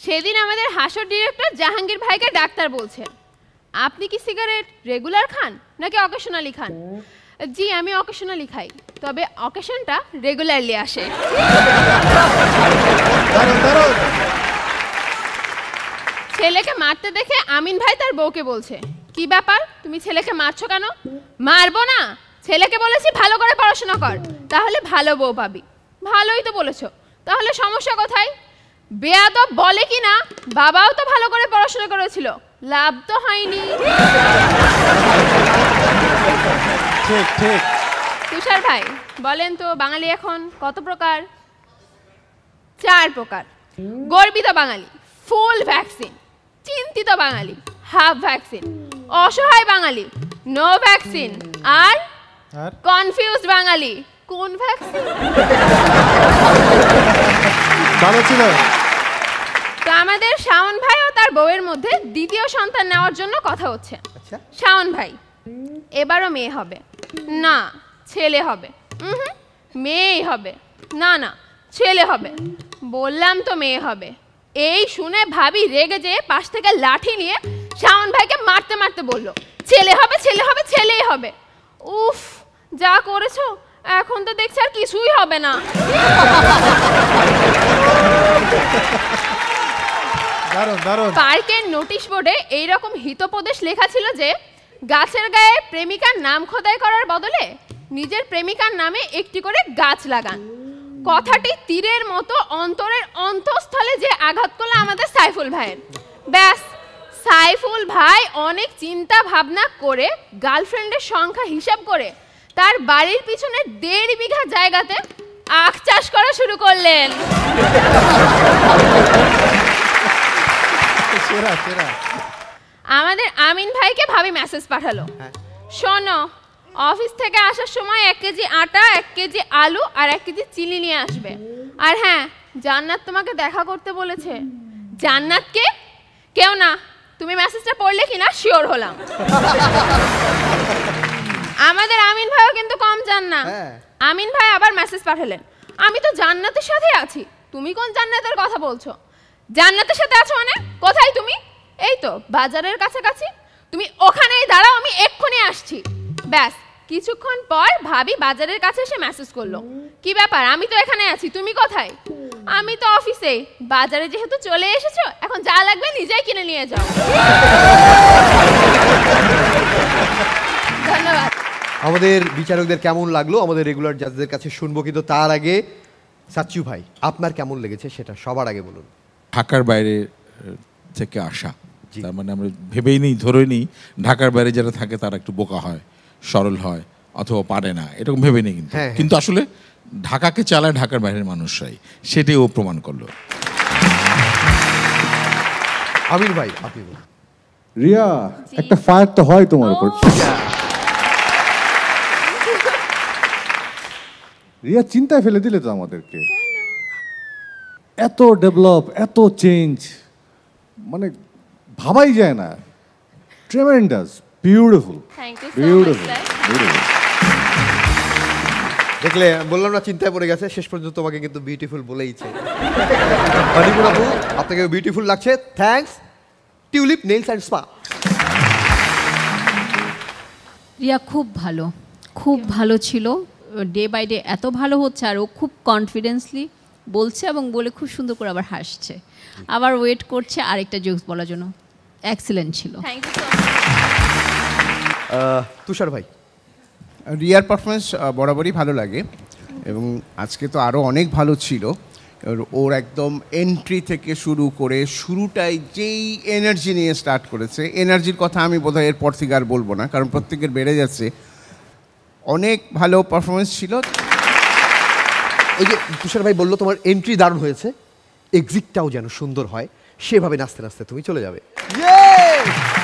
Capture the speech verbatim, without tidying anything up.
সেদিন আমাদের হাসর ডিরেক্টর জাহাঙ্গীর ভাইকে ডাক্তার বলছেন, আপনি কি সিগারেট রেগুলার খান নাকি অকেশনালি খান? জি আমি অকেশনালি খাই, তবে অকেশনটা রেগুলারলি আসে। ছেলেকে মারতে দেখে আমিন ভাই তার বউকে বলছে, কি ব্যাপার তুমি ছেলেকে মারছো কেন? মারবো না, ছেলেকে বলেছি ভালো করে পড়াশোনা কর, তাহলে ভালো বউ পাবি। ভালোই তো বলেছো, তাহলে সমস্যা কোথায়? বেয়াদব বলে কি না, বাবাও তো ভালো করে পড়াশোনা করেছিল, লাভ তো হয়নি। ঠিক ঠিক। তুষার ভাই বলেন তো, বাঙালি এখন কত প্রকার? চার প্রকার। গর্বিত বাঙালি ফুল ভ্যাকসিন, চিন্তিত বাঙালি হাফ ভ্যাকসিন, অসহায় বাঙালি নো ভ্যাকসিন, আর কনফিউজড বাঙালি কোন ভ্যাকসিন? ভালো ছিল। তো আমাদের শাওন ভাই ও তার বউয়ের মধ্যে দ্বিতীয় সন্তান নেওয়ার জন্য কথা হচ্ছে। শাওন ভাই, এবারও মেয়ে হবে না ছেলে হবে? হুম মেয়েই হবে। না না ছেলে হবে। বললাম তো মেয়ে হবে। এই শুনে ভাবি রেগে যেয়ে পাশ থেকে লাঠি নিয়ে শাওন ভাইকে মারতে মারতে বলল, ছেলে হবে ছেলে হবে ছেলেই হবে। উফ যা করেছো, এখন তো দেখছি আর কিছুই হবে না। পার্কের নোটিশ বোর্ডে এইরকম হিতোপদেশ লেখা ছিল যে, গাছের গায়ে প্রেমিকার নাম খোদাই করার বদলে নিজের প্রেমিকার নামে একটি করে গাছ লাগান। কথাটি তীরের মতো অন্তরের অন্তঃস্থলে যে আঘাত করলো আমাদের সাইফুল ভাইয়ের। ব্যাস, সাইফুল ভাই অনেক চিন্তা ভাবনা করে গার্লফ্রেন্ডের সংখ্যা হিসাব করে তার বাড়ির পিছনে দেড় বিঘা জায়গাতে আখ চাষ করা শুরু করলেন। আমাদের আমিন ভাইকে ভাবি মেসেজ পাঠালো, শোনো অফিস থেকে আসার সময় এক কেজি আটা, এক কেজি আলু আর এক কেজি চিনি নিয়ে আসবে। আর হ্যাঁ, জান্নাত তোমাকে দেখা করতে বলেছে। জান্নাতকে? কেউ না, তুমি মেসেজটা পড়লে কিনা শিওর হলাম। আমাদের আমিন ভাইও কিন্তু কম যান না। আমিন ভাই আবার মেসেজ পাঠালেন, আমি তো জান্নাতের সাথে আছি, তুমি কোন জান্নাতের কথা বলছো? জান্নাতের সাথে আছো মানে? কোথায় তুমি? এই তো বাজারের কাছাকাছি। তুমি ওখানেই দাঁড়াও, আমি এক্ষুনি আসছি। ব্যাস, কিছুক্ষণ পর ভাবি বাজারের কাছে এসে মেসেজ করলো, কি ব্যাপার আমি তো এখানে আছি, তুমি কোথায়? আমি তো অফিসে। বাজারে যেহেতু চলে এসেছো, এখন যা লাগবে নিজেই কিনে নিয়ে যাও। ধন্যবাদ। আমাদের বিচারকদের কেমন লাগলো আমাদের রেগুলার জাজদের কাছে শুনবো, কিন্তু তার আগে সাচ্চু ভাই আপনার কেমন লেগেছে সেটা সবার আগে বলুন। ঢাকার বাইরে থেকে আসা, তার মানে আমরা ভেবেই নিই, ধরেই নিই ঢাকার বাইরে যারা থাকে তারা একটু বোকা হয়, সরল হয়, অথবা পারে না, এরকম ভেবে নেই। কিন্তু কিন্তু আসলে ঢাকাকে চালায় ঢাকার বাইরের মানুষরাই, সেটাই ও প্রমাণ করলো। আমির ভাই আপনি বলুন। রিয়া, একটা ফায়ার তো হয় তোমার উপর। রিয়া চিন্তায় ফেলে দিলে তো আমাদেরকে। এত ডেভেলপ, এত চেঞ্জ, মানে ভাবাই যায় না। Tremendous, beautiful, beautiful. দেখলে বললাম না, চিন্তায় পড়ে গেছে, শেষ পর্যন্ত তোমাকে কিন্তু বিউটিফুল বলেইছে। হনিমুন আপু, আপনাকে বিউটিফুল লাগছে, thanks Tulip nails and spa. Riya খুব ভালো, খুব ভালো ছিল, ডে বাই ডে এত ভালো হচ্ছে, আর ও খুব কনফিডেন্সলি বলছে এবং বলে খুব সুন্দর করে আবার হাসছে, আবার ওয়েট করছে আরেকটা জোকস বলার জন্য। এক্সেলেন্ট ছিল। তুষার ভাই, রিয়ার পারফরমেন্স বরাবরই ভালো লাগে এবং আজকে তো আরও অনেক ভালো ছিল। ওর একদম এন্ট্রি থেকে শুরু করে শুরুটাই যেই এনার্জি নিয়ে স্টার্ট করেছে, এনার্জির কথা আমি বোধহয় এরপর থেকে আর বলবো না, কারণ প্রত্যেকের বেড়ে যাচ্ছে। অনেক ভালো পারফরমেন্স ছিল। ওই যে তুষার ভাই বললো তোমার এন্ট্রি দারুণ হয়েছে, এক্সিটটাও যেন সুন্দর হয়, সেভাবে নাচতে নাচতে তুমি চলে যাবে।